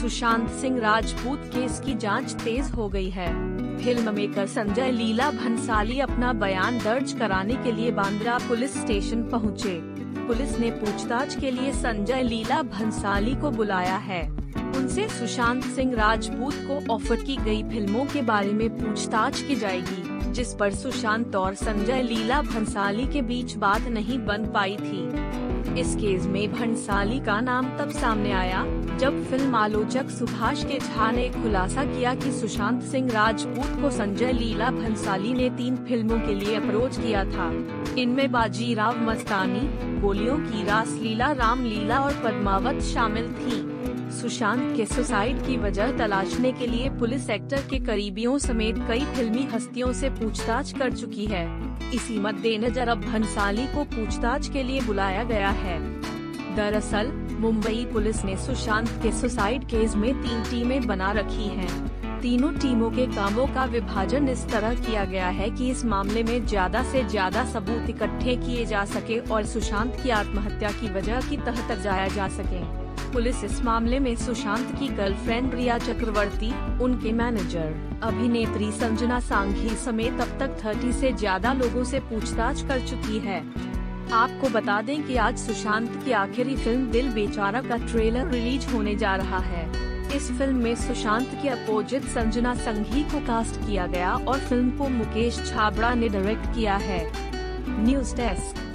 Sushant Singh Rajput case की जांच तेज हो गई है। फिल्म मेकर संजय लीला भंसाली अपना बयान दर्ज कराने के लिए बांद्रा पुलिस स्टेशन पहुंचे। पुलिस ने पूछताछ के लिए संजय लीला भंसाली को बुलाया है। उनसे सुशांत सिंह राजपूत को ऑफर की गई फिल्मों के बारे में पूछताछ की जाएगी, जिस पर सुशांत और संजय लीला भंसाली के बीच बात नहीं बन पाई थी। इस केस में भंसाली का नाम तब सामने आया जब फिल्म आलोचक सुभाष के झा ने खुलासा किया कि सुशांत सिंह राजपूत को संजय लीला भंसाली ने 3 फिल्मों के लिए अप्रोच किया था। इनमें बाजीराव मस्तानी, गोलियों की रासलीला, रामलीला और पद्मावत शामिल थी। सुशांत के सुसाइड की वजह तलाशने के लिए पुलिस एक्टर के करीबियों समेत कई फिल्मी हस्तियों से पूछताछ कर चुकी है। इसी मद्देनजर अब भंसाली को पूछताछ के लिए बुलाया गया है। दरअसल मुंबई पुलिस ने सुशांत के सुसाइड केस में 3 टीमें बना रखी हैं। तीनों टीमों के कामों का विभाजन इस तरह किया गया है कि इस मामले में ज्यादा से ज्यादा सबूत इकट्ठे किए जा सके और सुशांत की आत्महत्या की वजह की तह तक जाया जा सके। पुलिस इस मामले में सुशांत की गर्लफ्रेंड रिया चक्रवर्ती, उनके मैनेजर, अभिनेत्री संजना सांघी समेत अब तक 30 से ज्यादा लोगों से पूछताछ कर चुकी है। आपको बता दें कि आज सुशांत की आखिरी फिल्म दिल बेचारा का ट्रेलर रिलीज होने जा रहा है। इस फिल्म में सुशांत की अपोजिट संजना संघी को कास्ट किया गया और फिल्म को मुकेश छाबड़ा ने डायरेक्ट किया है। News desk.